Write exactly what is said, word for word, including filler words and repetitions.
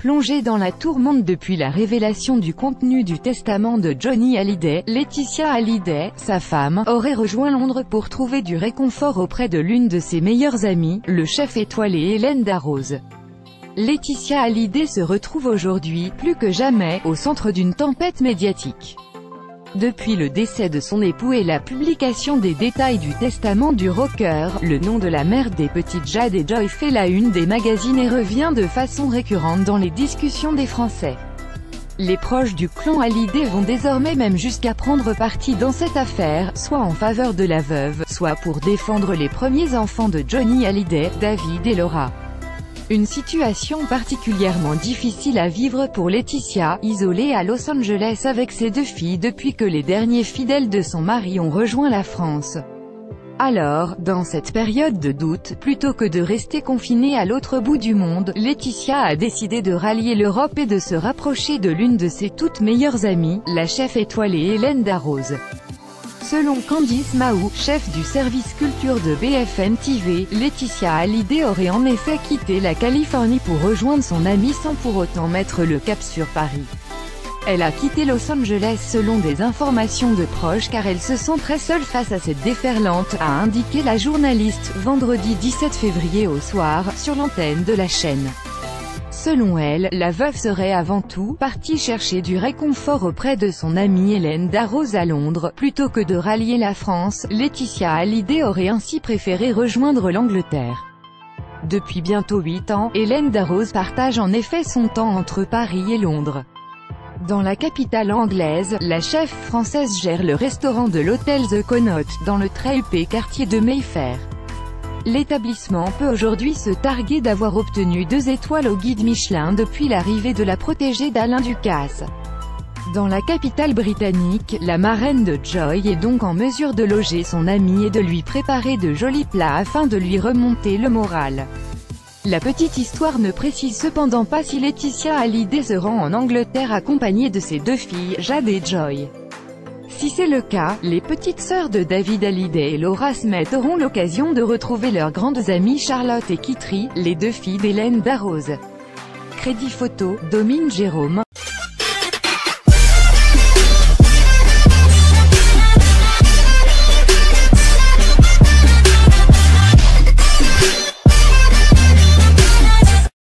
Plongée dans la tourmente depuis la révélation du contenu du testament de Johnny Hallyday, Laetitia Hallyday, sa femme, aurait rejoint Londres pour trouver du réconfort auprès de l'une de ses meilleures amies, le chef étoilé Hélène Darroze. Laetitia Hallyday se retrouve aujourd'hui, plus que jamais, au centre d'une tempête médiatique. Depuis le décès de son époux et la publication des détails du testament du rocker, le nom de la mère des petites Jade et Joy fait la une des magazines et revient de façon récurrente dans les discussions des Français. Les proches du clan Hallyday vont désormais même jusqu'à prendre parti dans cette affaire, soit en faveur de la veuve, soit pour défendre les premiers enfants de Johnny Hallyday, David et Laura. Une situation particulièrement difficile à vivre pour Laetitia, isolée à Los Angeles avec ses deux filles depuis que les derniers fidèles de son mari ont rejoint la France. Alors, dans cette période de doute, plutôt que de rester confinée à l'autre bout du monde, Laetitia a décidé de rallier l'Europe et de se rapprocher de l'une de ses toutes meilleures amies, la chef étoilée Hélène Darroze. Selon Candice Mahou, chef du service culture de B F M T V, Laetitia Hallyday aurait en effet quitté la Californie pour rejoindre son amie sans pour autant mettre le cap sur Paris. Elle a quitté Los Angeles selon des informations de proches car elle se sent très seule face à cette déferlante, a indiqué la journaliste, vendredi dix-sept février au soir, sur l'antenne de la chaîne. Selon elle, la veuve serait avant tout partie chercher du réconfort auprès de son amie Hélène Darroze à Londres, plutôt que de rallier la France. Laetitia Hallyday aurait ainsi préféré rejoindre l'Angleterre. Depuis bientôt huit ans, Hélène Darroze partage en effet son temps entre Paris et Londres. Dans la capitale anglaise, la chef française gère le restaurant de l'hôtel The Connaught, dans le très huppé quartier de Mayfair. L'établissement peut aujourd'hui se targuer d'avoir obtenu deux étoiles au guide Michelin depuis l'arrivée de la protégée d'Alain Ducasse. Dans la capitale britannique, la marraine de Joy est donc en mesure de loger son amie et de lui préparer de jolis plats afin de lui remonter le moral. La petite histoire ne précise cependant pas si Laetitia Hallyday se rend en Angleterre accompagnée de ses deux filles, Jade et Joy. Si c'est le cas, les petites sœurs de David Hallyday et Laura Smith auront l'occasion de retrouver leurs grandes amies Charlotte et Kitty, les deux filles d'Hélène Darroze. Crédit photo, Domine Jérôme.